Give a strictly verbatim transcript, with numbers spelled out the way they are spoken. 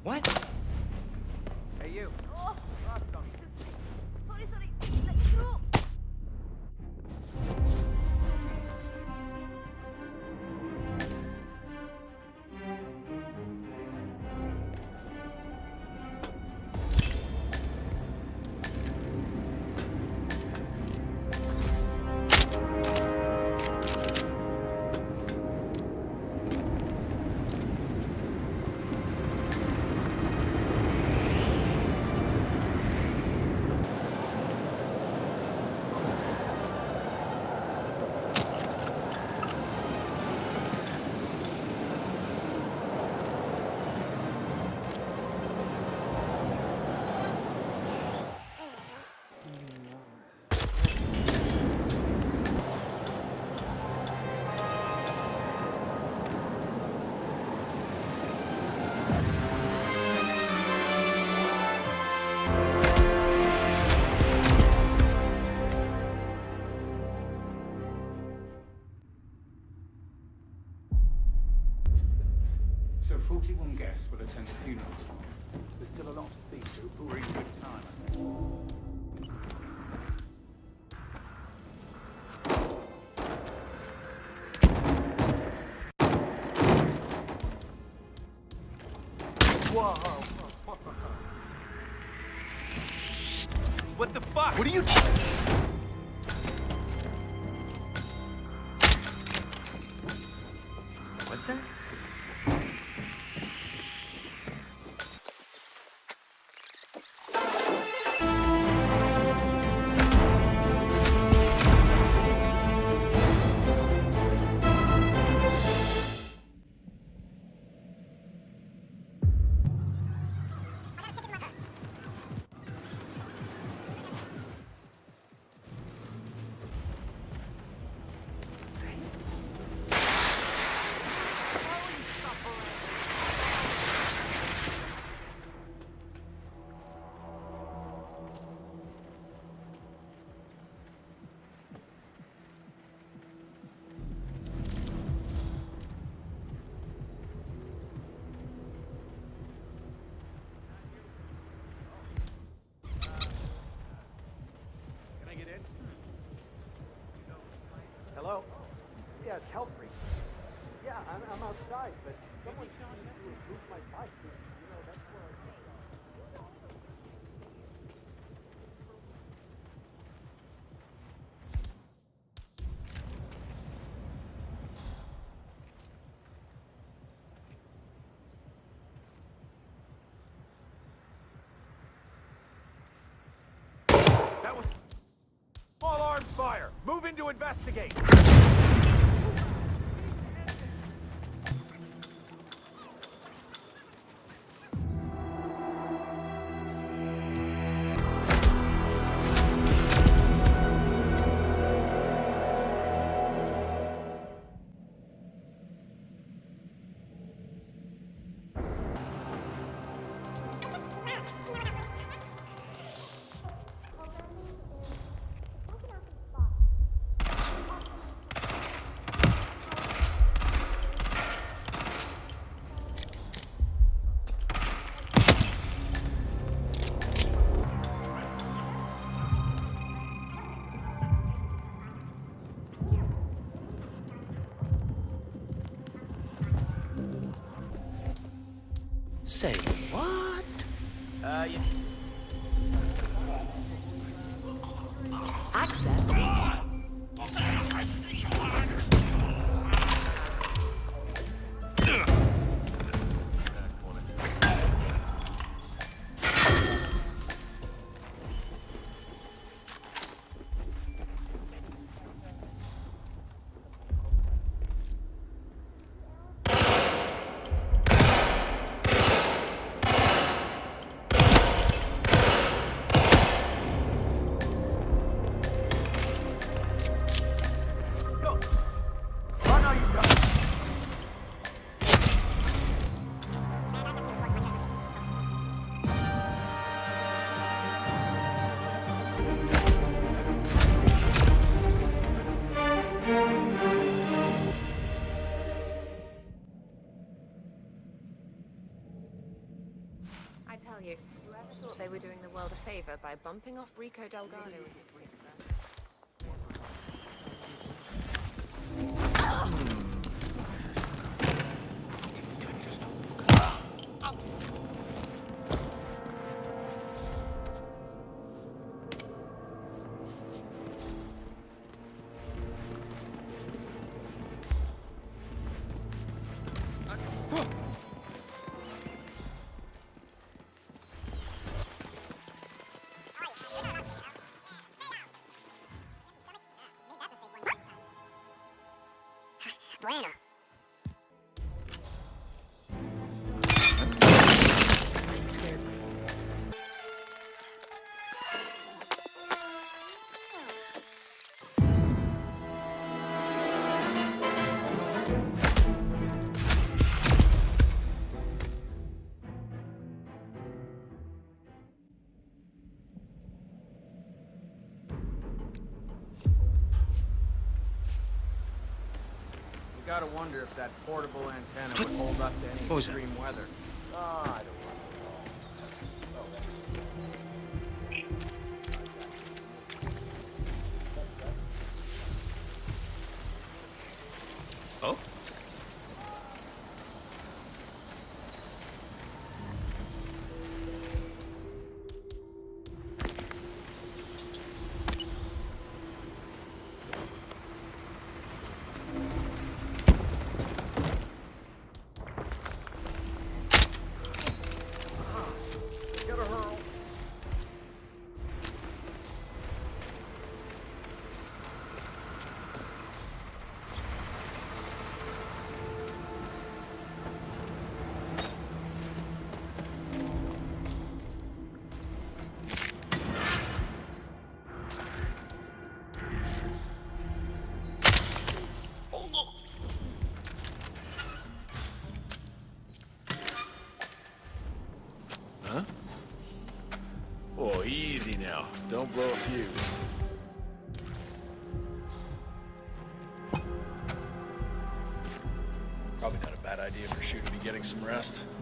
What? Hey, you. Oh, Drop some. sorry, sorry. Let me through. So forty-one guests will attend the funeral tomorrow. There's still a lot to speak to, but we're in good time, I think. Whoa. What the fuck? What are you... What's that? Hello? Yeah, it's Helfrey. Yeah, I'm, I'm outside, but someone's trying to improve my bike. You know, that's where I... That was... Small arms fire! Move in to investigate! Say what? Uh, yeah. Access. tell you. Whoever thought they were doing the world a favor by bumping off Rico Delgado with his whisper. Bueno. Gotta wonder if that portable antenna would hold up to any What was that? extreme weather. Oh, I don't know. Oh? Gotta hurl. Huh? Oh, easy now. Don't blow a fuse. Probably not a bad idea for Shu to be getting some rest.